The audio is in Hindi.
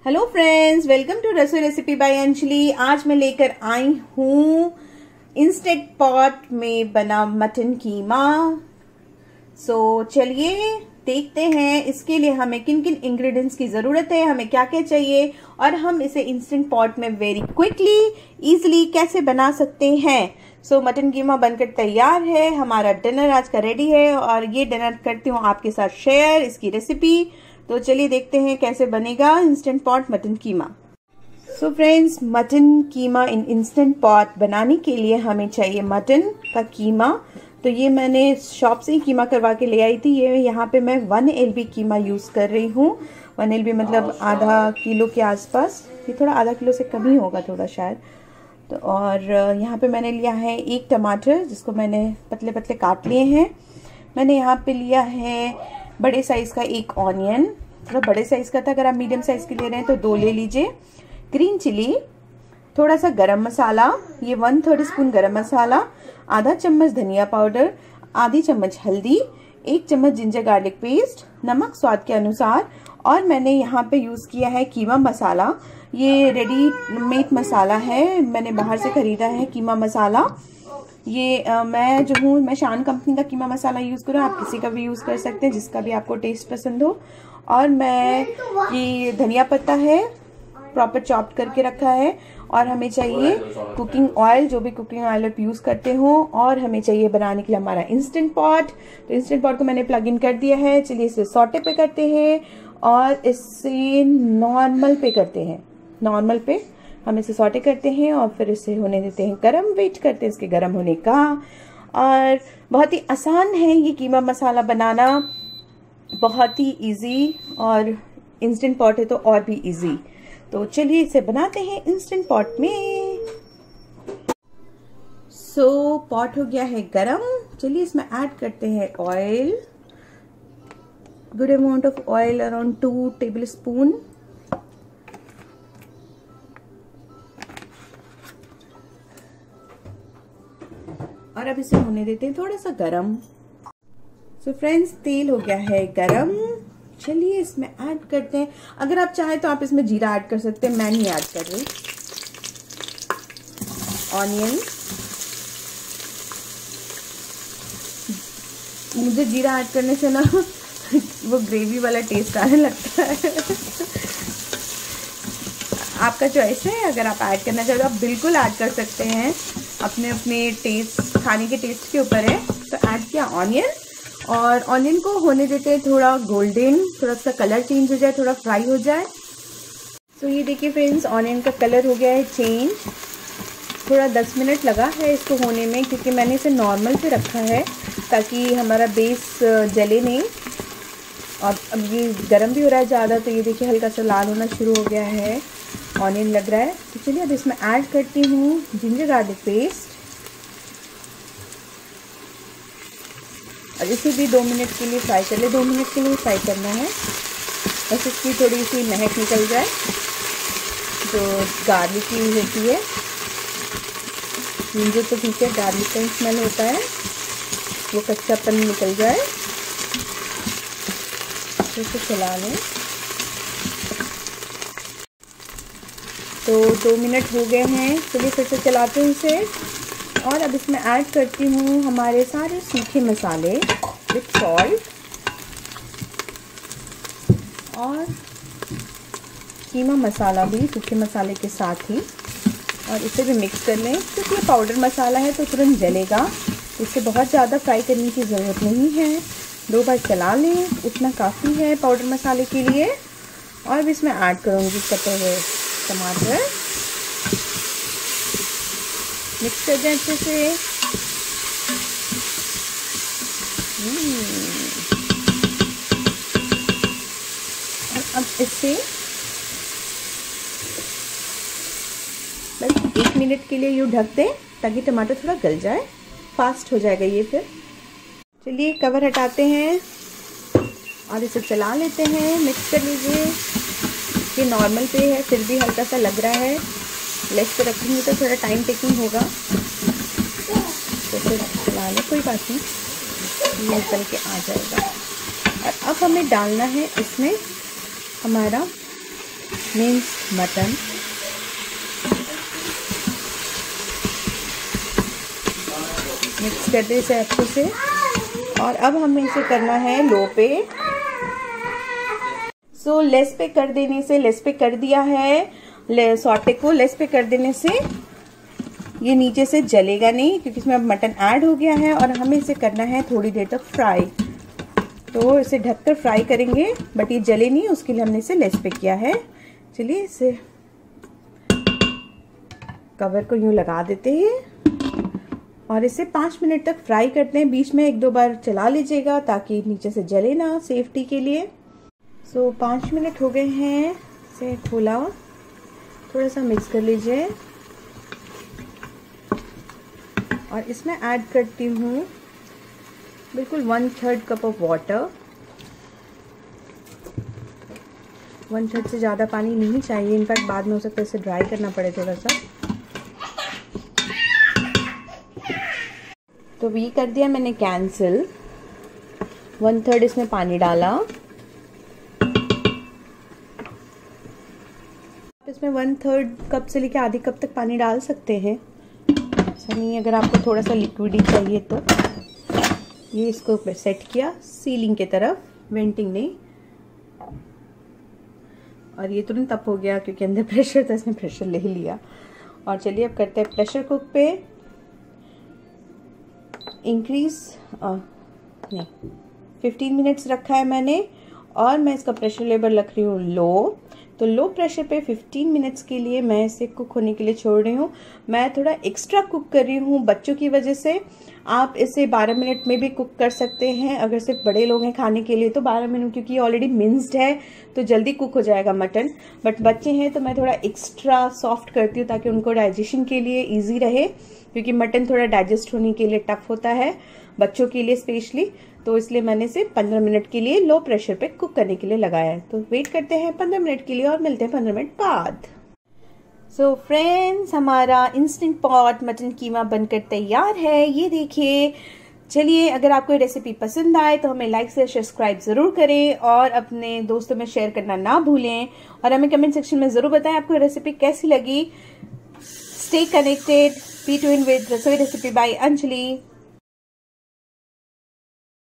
Hello friends, welcome to Rasoi recipe by Anjali. आज मैं लेकर आई हूँ इंस्टेंट पॉट में बना मटन कीमा। चलिए देखते हैं इसके लिए हमें किन किन इंग्रेडिएंट्स की जरूरत है, हमें क्या क्या चाहिए और हम इसे इंस्टेंट पॉट में वेरी क्विकली इजीली कैसे बना सकते हैं। मटन कीमा बनकर तैयार है। हमारा डिनर आज का रेडी है और ये डिनर करती हूँ आपके साथ शेयर इसकी रेसिपी। तो चलिए देखते हैं कैसे बनेगा instant pot mutton keema. Friends, mutton keema in instant pot बनाने के लिए हमें चाहिए मटन का कीमा। तो ये मैंने शॉप से ही कीमा करवा के ले आई थी। ये यहाँ पे मैं 1 LB कीमा यूज़ कर रही हूँ। 1 LB मतलब आधा किलो के आसपास। ये थोड़ा आधा किलो से कम ही होगा थोड़ा शायद। तो और यहाँ पे मैंने लिया है 1 टमाटर जिसको मैंने पतले पतले काट लिए हैं। मैंने यहाँ पे लिया है बड़े साइज़ का 1 ऑनियन, थोड़ा बड़े साइज़ का था। अगर आप मीडियम साइज़ के ले रहे हैं तो 2 ले लीजिए। ग्रीन चिली, थोड़ा सा गरम मसाला, ये 1/3 स्पून गरम मसाला, आधा चम्मच धनिया पाउडर, आधी चम्मच हल्दी, 1 चम्मच जिंजर गार्लिक पेस्ट, नमक स्वाद के अनुसार। और मैंने यहाँ पे यूज़ किया है कीमा मसाला। ये रेडीमेड मसाला है, मैंने बाहर से ख़रीदा है कीमा मसाला। ये मैं शान कंपनी का कीमा मसाला यूज़ करूँ। आप किसी का भी यूज़ कर सकते हैं जिसका भी आपको टेस्ट पसंद हो। और मैं ये धनिया पत्ता है प्रॉपर चॉप्ड करके रखा है। और हमें चाहिए कुकिंग ऑयल, जो भी कुकिंग ऑयल आप यूज़ करते हो। और हमें चाहिए बनाने के लिए हमारा इंस्टेंट पॉट। तो इंस्टेंट पॉट को मैंने प्लग इन कर दिया है। चलिए इसे सॉटे पे करते हैं और इसे नॉर्मल पे करते हैं। नॉर्मल पे हम इसे सॉटे करते हैं और फिर इसे होने देते हैं गरम। वेट करते हैं इसके गरम होने का। और बहुत ही आसान है ये कीमा मसाला बनाना, बहुत ही इजी। और इंस्टेंट पॉट है तो और भी इजी। तो चलिए इसे बनाते हैं इंस्टेंट पॉट में। पॉट हो गया है गरम। चलिए इसमें ऐड करते हैं oil, good amount of oil, around 2 tablespoon. और अब इसे होने देते हैं थोड़ा सा गरम। फ्रेंड्स, तेल हो गया है गरम। चलिए इसमें ऐड करते हैं, अगर आप चाहें तो आप इसमें जीरा ऐड कर सकते हैं, मैं नहीं ऐड कर रही। ऑनियन, मुझे जीरा ऐड करने से ना वो ग्रेवी वाला टेस्ट आने लगता है। आपका चॉइस है, अगर आप ऐड करना चाहते हो आप बिल्कुल ऐड कर सकते हैं। अपने अपने टेस्ट, खाने के टेस्ट के ऊपर है। तो ऐड किया ऑनियन और ऑनियन को होने देते हैं थोड़ा गोल्डन, थोड़ा सा कलर चेंज हो जाए, थोड़ा फ्राई हो जाए। ये देखिए फ्रेंड्स, ऑनियन का कलर हो गया है चेंज। थोड़ा 10 मिनट लगा है इसको होने में, क्योंकि मैंने इसे नॉर्मल पे रखा है ताकि हमारा बेस जले नहीं। और अब ये गर्म भी हो रहा है ज़्यादा, तो ये देखिए हल्का सा लाल होना शुरू हो गया है, ऑनियन लग रहा है। तो चलिए अब इसमें ऐड करती हूँ जिंजर गार्लिक पेस्ट। और इसे भी 2 मिनट के लिए फ्राई कर ले। 2 मिनट के लिए फ्राई करना है, बस इसकी थोड़ी सी महक निकल जाए जो गार्लिक की होती है। जिंजर तो ठीक है, गार्लिक का स्मेल होता है, वो कच्चापन निकल जाए। तो इसे चला लें। तो 2 मिनट हो गए हैं। चलिए फिर से चलाते हैं इसे। और अब इसमें ऐड करती हूँ हमारे सारे सूखे मसाले विथ सॉल्ट और कीमा मसाला भी सूखे मसाले के साथ ही। और इसे भी मिक्स कर लें, क्योंकि ये पाउडर मसाला है तो तुरंत जलेगा। इसे बहुत ज़्यादा फ्राई करने की ज़रूरत नहीं है, 2 बार चला लें, उतना काफ़ी है पाउडर मसाले के लिए। और अब इसमें ऐड करूँगी कटे हुए टमाटर, मिक्स कर दें अच्छे से। और अब इससे बस 1 मिनट के लिए यूँ ढक दें ताकि टमाटर थोड़ा गल जाए, फास्ट हो जाएगा ये फिर। चलिए कवर हटाते हैं और इसे चला लेते हैं, मिक्स कर लीजिए। ये नॉर्मल पे है, फिर भी हल्का सा लग रहा है। लेस पे रखूँगी तो थोड़ा टाइम टेकिंग होगा, तो फिर चला लें, कोई बात नहीं, ये निकल के आ जाएगा। और अब हमें डालना है इसमें हमारा मिन्स्ड मटन। मिक्स कर दे इसे अच्छे से और अब हमें इसे करना है लो पे। सो लेस पे कर देने से, लेस पे कर दिया है सॉटे को, लेस पे कर देने से ये नीचे से जलेगा नहीं क्योंकि इसमें अब मटन ऐड हो गया है और हमें इसे करना है थोड़ी देर तक फ्राई। तो इसे ढककर फ्राई करेंगे बट ये जले नहीं, उसके लिए हमने इसे लेस पे किया है। चलिए इसे कवर को यूं लगा देते हैं और इसे 5 मिनट तक फ्राई करते हैं। बीच में 1-2 बार चला लीजिएगा ताकि नीचे से जले ना, सेफ्टी के लिए। सो 5 मिनट हो गए हैं, इसे खोला, थोड़ा सा मिक्स कर लीजिए और इसमें ऐड करती हूँ बिल्कुल 1/3 कप ऑफ वाटर। 1/3 से ज़्यादा पानी नहीं चाहिए, इनफैक्ट बाद में हो सकता है इसे ड्राई करना पड़े थोड़ा सा। तो ये कर दिया मैंने कैंसिल। 1/3 इसमें पानी डाला, इसमें 1/3 कप से लेकर आधी कप तक पानी डाल सकते हैं, ऐसा नहीं अगर आपको थोड़ा सा लिक्विड ही चाहिए तो। ये इसको सेट किया सीलिंग की तरफ, वेंटिंग नहीं, और ये तुरंत अप हो गया क्योंकि अंदर प्रेशर था, इसने प्रेशर ले लिया। और चलिए अब करते हैं प्रेशर कुक पे इंक्रीज, नहीं 15 मिनट्स रखा है मैंने और मैं इसका प्रेशर लेवल रख रही हूँ लो। तो लो प्रेशर पे 15 मिनट्स के लिए मैं इसे कुक होने के लिए छोड़ रही हूँ। मैं थोड़ा एक्स्ट्रा कुक कर रही हूँ बच्चों की वजह से। आप इसे 12 मिनट में भी कुक कर सकते हैं अगर सिर्फ बड़े लोग हैं खाने के लिए तो 12 मिनट, क्योंकि ये ऑलरेडी मिन्स्ड है तो जल्दी कुक हो जाएगा मटन। बट बच्चे हैं तो मैं थोड़ा एक्स्ट्रा सॉफ्ट करती हूँ ताकि उनको डाइजेशन के लिए ईजी रहे, क्योंकि मटन थोड़ा डाइजेस्ट होने के लिए टफ होता है बच्चों के लिए स्पेशली। तो इसलिए मैंने इसे 15 मिनट के लिए लो प्रेशर पे कुक करने के लिए लगाया है। तो वेट करते हैं 15 मिनट के लिए और मिलते हैं 15 मिनट बाद। सो फ्रेंड्स, हमारा इंस्टेंट पॉट मटन कीमा बनकर तैयार है, ये देखिए। चलिए, अगर आपको ये रेसिपी पसंद आए तो हमें लाइक से सब्सक्राइब जरूर करें और अपने दोस्तों में शेयर करना ना भूलें और हमें कमेंट सेक्शन में जरूर बताएं आपको रेसिपी कैसी लगी। Stay connected, be tuned with Rasoi recipe by Anjali.